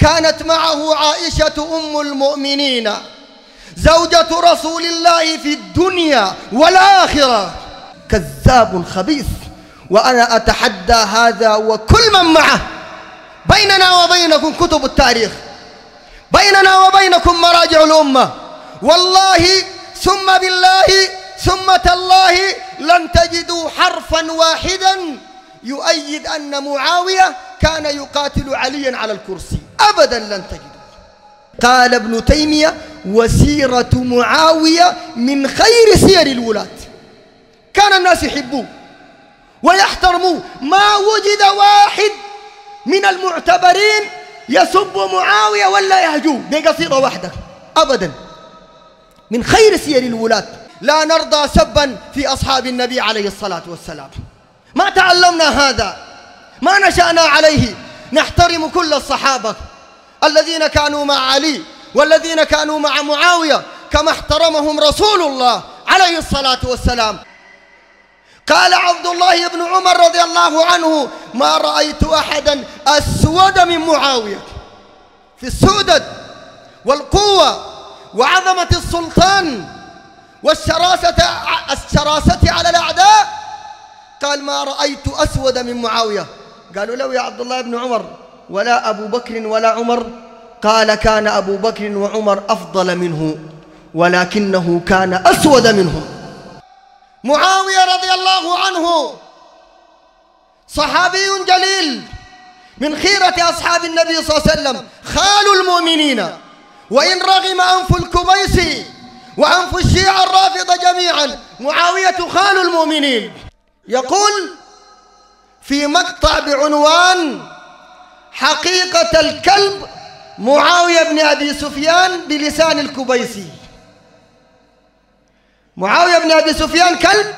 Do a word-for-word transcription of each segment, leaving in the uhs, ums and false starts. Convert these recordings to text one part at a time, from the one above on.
كانت معه عائشة أم المؤمنين زوجة رسول الله في الدنيا والآخرة. كذاب خبيث. وأنا أتحدى هذا وكل من معه. بيننا وبينكم كتب التاريخ، بيننا وبينكم مراجع الأمة، والله ثم بالله ثم تالله لن تجدوا حرفا واحدا يؤيد أن معاوية كان يقاتل عليا على الكرسي، أبدا لن تجدوا. قال ابن تيمية: وسيرة معاوية من خير سير الولاة. كان الناس يحبوه ويحترموه، ما وجد واحد من المعتبرين يسب معاوية ولا يهجوه بقصيدة واحدة أبدا. من خير سير الولاة. لا نرضى سبا في أصحاب النبي عليه الصلاة والسلام. ما تعلمنا هذا، ما نشأنا عليه. نحترم كل الصحابة الذين كانوا مع علي والذين كانوا مع معاوية كما احترمهم رسول الله عليه الصلاة والسلام. قال عبد الله بن عمر رضي الله عنه: ما رأيت أحدا أسود من معاوية في السؤدد والقوة وعظمة السلطان والشراسة الشراسة على الأعداء. قال: ما رأيت أسود من معاوية. قالوا له: يا عبد الله بن عمر، ولا أبو بكر ولا عمر؟ قال: كان أبو بكر وعمر أفضل منه ولكنه كان أسود منهم. معاوية رضي الله عنه صحابي جليل من خيرة أصحاب النبي صلى الله عليه وسلم، خال المؤمنين، وإن رغم أنف الكبيس وأنف الشيعة الرافضة جميعا، معاوية خال المؤمنين. يقول في مقطع بعنوان: حقيقة الكلب معاوية بن أبي سفيان بلسان الكبيسي. معاوية بن أبي سفيان كلب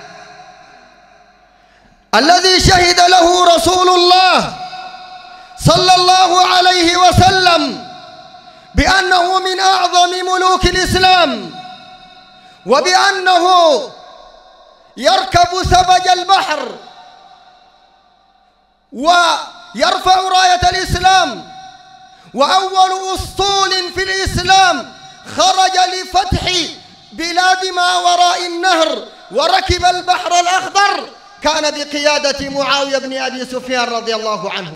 الذي شهد له رسول الله صلى الله عليه وسلم بأنه من أعظم ملوك الإسلام، وبأنه يركب سبج البحر ويرفع راية الإسلام، وأول أسطول في الإسلام خرج لفتح بلاد ما وراء النهر وركب البحر الأخضر كان بقيادة معاوية بن أبي سفيان رضي الله عنه.